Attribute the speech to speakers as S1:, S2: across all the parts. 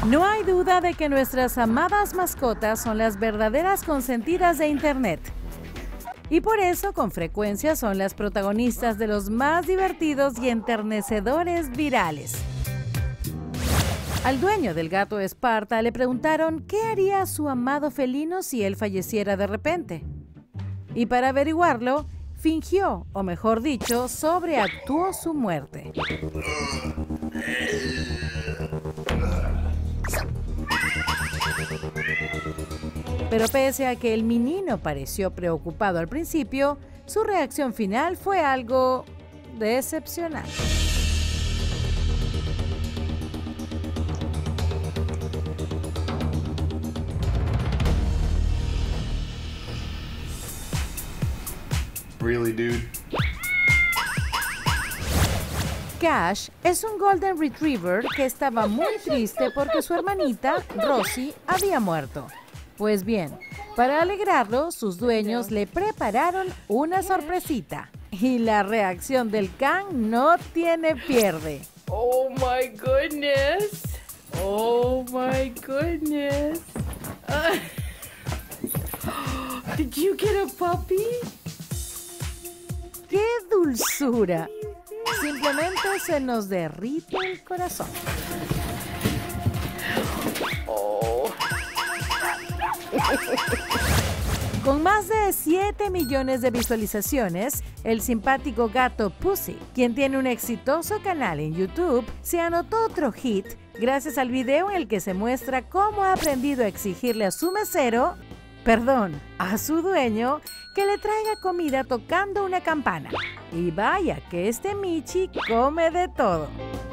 S1: No hay duda de que nuestras amadas mascotas son las verdaderas consentidas de Internet. Y por eso, con frecuencia, son las protagonistas de los más divertidos y enternecedores virales. Al dueño del gato Esparta le preguntaron qué haría su amado felino si él falleciera de repente. Y para averiguarlo, fingió, o mejor dicho, sobreactuó su muerte. Pero pese a que el menino pareció preocupado al principio, su reacción final fue algo decepcionante.
S2: Really, dude?
S1: Cash es un Golden Retriever que estaba muy triste porque su hermanita, Rosie, había muerto. Pues bien, para alegrarlo, sus dueños le prepararon una sorpresita. Y la reacción del can no tiene pierde.
S3: Oh my goodness. Oh my goodness. Did you get a puppy?
S1: ¡Qué dulzura! Simplemente se nos derrite el corazón.
S3: Oh.
S1: Con más de 7 millones de visualizaciones, el simpático gato Pussy, quien tiene un exitoso canal en YouTube, se anotó otro hit gracias al video en el que se muestra cómo ha aprendido a exigirle a su mesero, a su dueño, que le traiga comida tocando una campana. Y vaya que este Michi come de todo.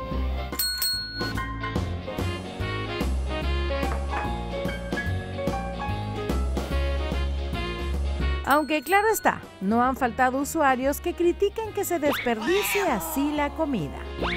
S1: Aunque claro está, no han faltado usuarios que critiquen que se desperdicie así la comida.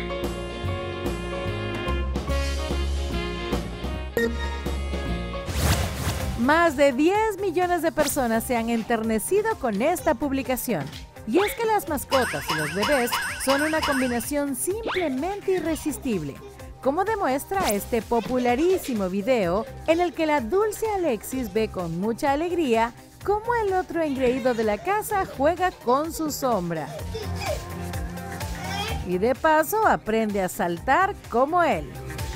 S1: Más de 10 millones de personas se han enternecido con esta publicación. Y es que las mascotas y los bebés son una combinación simplemente irresistible, como demuestra este popularísimo video en el que la dulce Alexis ve con mucha alegría cómo el otro engreído de la casa juega con su sombra. Y de paso aprende a saltar como él.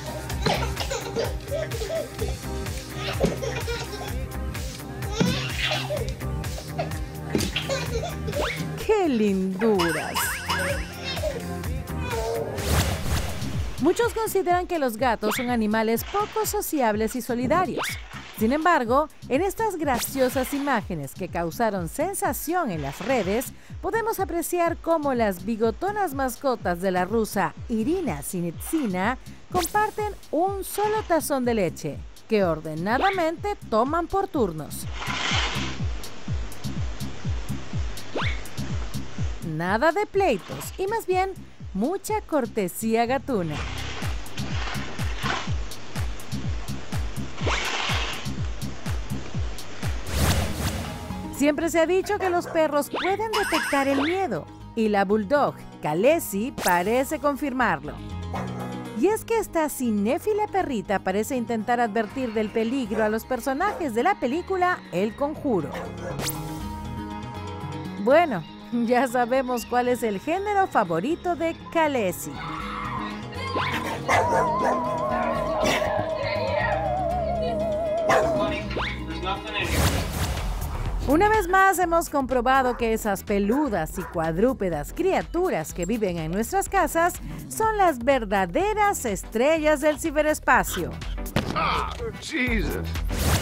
S1: ¡Qué linduras! Muchos consideran que los gatos son animales poco sociables y solidarios. Sin embargo, en estas graciosas imágenes que causaron sensación en las redes, podemos apreciar cómo las bigotonas mascotas de la rusa Irina Sinitsina comparten un solo tazón de leche, que ordenadamente toman por turnos. Nada de pleitos y más bien mucha cortesía gatuna. Siempre se ha dicho que los perros pueden detectar el miedo y la bulldog Khaleesi parece confirmarlo. Y es que esta cinéfila perrita parece intentar advertir del peligro a los personajes de la película El Conjuro. Bueno, ya sabemos cuál es el género favorito de Khaleesi. Una vez más hemos comprobado que esas peludas y cuadrúpedas criaturas que viven en nuestras casas son las verdaderas estrellas del ciberespacio.
S2: Jesus.